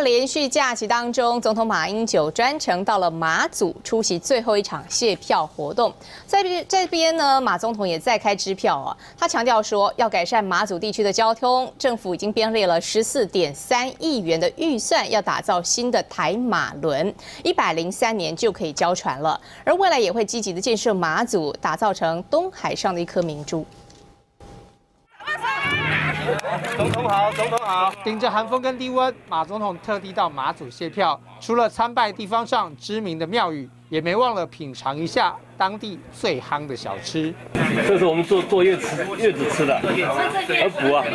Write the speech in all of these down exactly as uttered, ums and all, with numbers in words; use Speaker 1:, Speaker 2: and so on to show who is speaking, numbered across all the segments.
Speaker 1: 连续假期当中，总统马英九专程到了马祖出席最后一场谢票活动。在这边呢，马总统也在开支票啊。他强调说，要改善马祖地区的交通，政府已经编列了十四点三亿元的预算，要打造新的台马轮，一百零三年就可以交船了。而未来也会积极的建设马祖，打造成东海上的一颗明珠。
Speaker 2: 总统好，总统好！
Speaker 3: 顶着寒风跟低温，马总统特地到马祖谢票，除了参拜地方上知名的庙宇，也没忘了品尝一下当地最夯的小吃。
Speaker 4: 这是我们坐坐月子月子吃的，而补啊。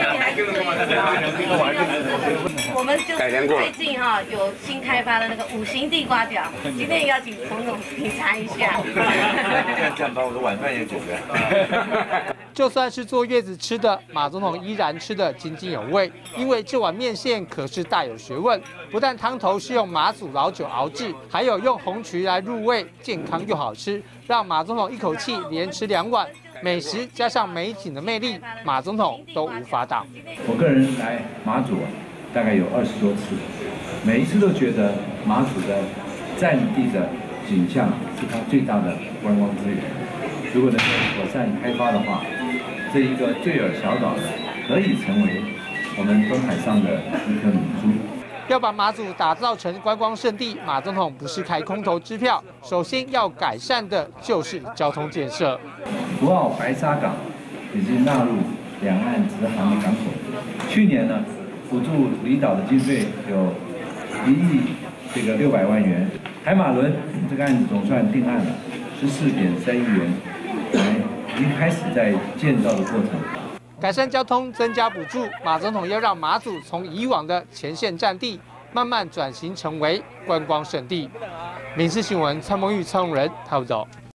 Speaker 5: 我们就是最近哈有新开发的那个五星地瓜条，今天也要请总统品尝一下。
Speaker 2: 这样把我的晚饭也解决。
Speaker 3: 就算是坐月子吃的，马总统依然吃得津津有味，因为这碗面线可是大有学问。不但汤头是用马祖老酒熬制，还有用红曲来入味，健康又好吃，让马总统一口气连吃两碗。美食加上美景的魅力，马总统都无法挡。
Speaker 6: 我个人来马祖大概有二十多次，每一次都觉得马祖的在地的景象是它最大的观光资源。如果能够妥善开发的话， 这一个坠耳小岛可以成为我们东海上的一颗明珠。
Speaker 3: 要把马祖打造成观光胜地，马总统不是开空头支票，首先要改善的就是交通建设。
Speaker 6: 福澳白沙港已经纳入两岸直航的港口。去年呢，补助离岛的经费有一亿这个六百万元。海马轮这个案子总算定案了，十四点三亿元，来。 已经开始在建造的过程，
Speaker 3: 改善交通，增加补助。马总统要让马祖从以往的前线战地，慢慢转型成为观光胜地。民视新闻蔡梦玉、蔡永仁，台北走。